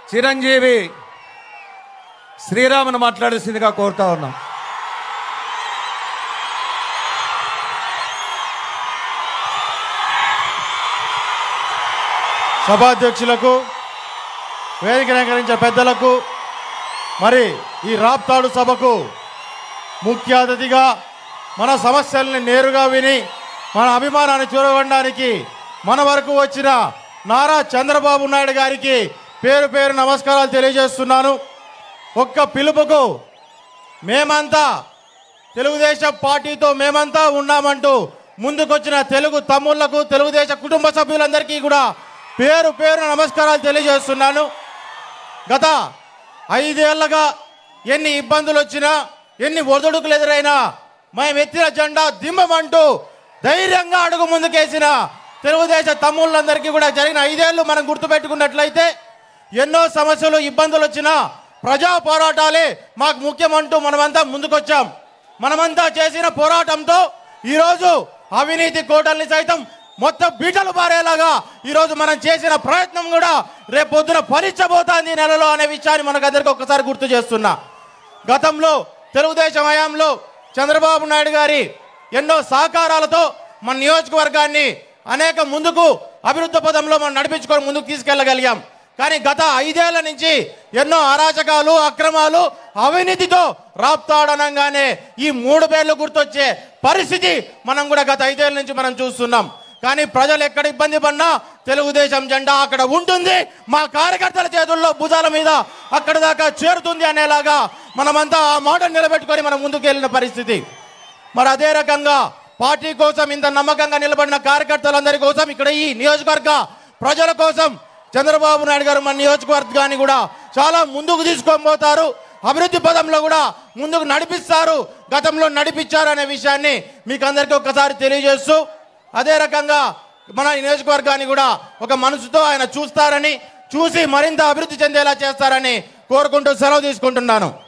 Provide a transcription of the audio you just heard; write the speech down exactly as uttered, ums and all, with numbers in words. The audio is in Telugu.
చిరంజీవి శ్రీరామును మాట్లాడాల్సిందిగా కోరుతా ఉన్నాం. సభాధ్యక్షులకు, వేదిక అలంకరించే పెద్దలకు, మరి ఈ రాప్తాడు సభకు ముఖ్య అతిథిగా మన సమస్యల్ని నేరుగా విని మన అభిమానాన్ని చూరగొనడానికి మన వరకు వచ్చిన నారా చంద్రబాబు నాయుడు గారికి పేరు పేరు నమస్కారాలు తెలియజేస్తున్నాను. ఒక్క పిలుపుకు మేమంతా తెలుగుదేశం పార్టీతో మేమంతా ఉన్నామంటూ ముందుకొచ్చిన తెలుగు తమ్ముళ్లకు, తెలుగుదేశం కుటుంబ సభ్యులందరికీ కూడా పేరు పేరు నమస్కారాలు తెలియజేస్తున్నాను. గత ఐదేళ్లగా ఎన్ని ఇబ్బందులు వచ్చినా, ఎన్ని ఒడిదుడుకులు ఎదురైనా మేము ఎత్తిన జెండా దిమ్మమంటూ ధైర్యంగా అడుగు ముందుకేసిన తెలుగుదేశం తమ్ముళ్ళందరికీ కూడా జరిగిన ఐదేళ్లు మనం గుర్తుపెట్టుకున్నట్లయితే ఎన్నో సమస్యలు, ఇబ్బందులు వచ్చినా ప్రజా పోరాటాలే మాకు ముఖ్యమంటూ మనమంతా ముందుకొచ్చాం. మనమంతా చేసిన పోరాటంతో ఈరోజు అవినీతి కోటల్ని సైతం మొత్తం బీటలు పారేలాగా ఈరోజు మనం చేసిన ప్రయత్నం కూడా రేపు పొద్దున ఫలించబోతోంది నెలలో అనే విషయాన్ని మనకందరికీ ఒక్కసారి గుర్తు చేస్తున్నా. గతంలో తెలుగుదేశం హయాంలో చంద్రబాబు నాయుడు గారి ఎన్నో సహకారాలతో మన నియోజకవర్గాన్ని అనేక ముందుకు అభివృద్ధి పదంలో మనం నడిపించుకొని ముందుకు తీసుకెళ్లగలిగాం. కానీ గత ఐదేళ్ల నుంచి ఎన్నో అరాచకాలు, అక్రమాలు, అవినీతితో రాప్తాడనంగానే ఈ మూడు పేర్లు గుర్తొచ్చే పరిస్థితి మనం కూడా గత ఐదేళ్ల నుంచి మనం చూస్తున్నాం. కానీ ప్రజలు ఎక్కడ ఇబ్బంది పడినా తెలుగుదేశం జెండా అక్కడ ఉంటుంది, మా కార్యకర్తల చేతుల్లో భుజాల మీద అక్కడ దాకా చేరుతుంది అనేలాగా మనమంతా ఆ మాట నిలబెట్టుకొని మనం ముందుకు వెళ్ళిన పరిస్థితి. మరి అదే రకంగా పార్టీ కోసం ఇంత నమ్మకంగా నిలబడిన కార్యకర్తలందరి కోసం, ఇక్కడ ఈ నియోజకవర్గ ప్రజల కోసం చంద్రబాబు నాయుడు గారు మన నియోజకవర్గాన్ని కూడా చాలా ముందుకు తీసుకొని పోతారు, అభివృద్ధి పదంలో కూడా ముందుకు నడిపిస్తారు, గతంలో నడిపించారు అనే విషయాన్ని మీకు అందరికీ ఒక్కసారి తెలియజేస్తూ, అదే రకంగా మన నియోజకవర్గాన్ని కూడా ఒక మనసుతో ఆయన చూస్తారని, చూసి మరింత అభివృద్ధి చెందేలా చేస్తారని కోరుకుంటూ సెలవు తీసుకుంటున్నాను.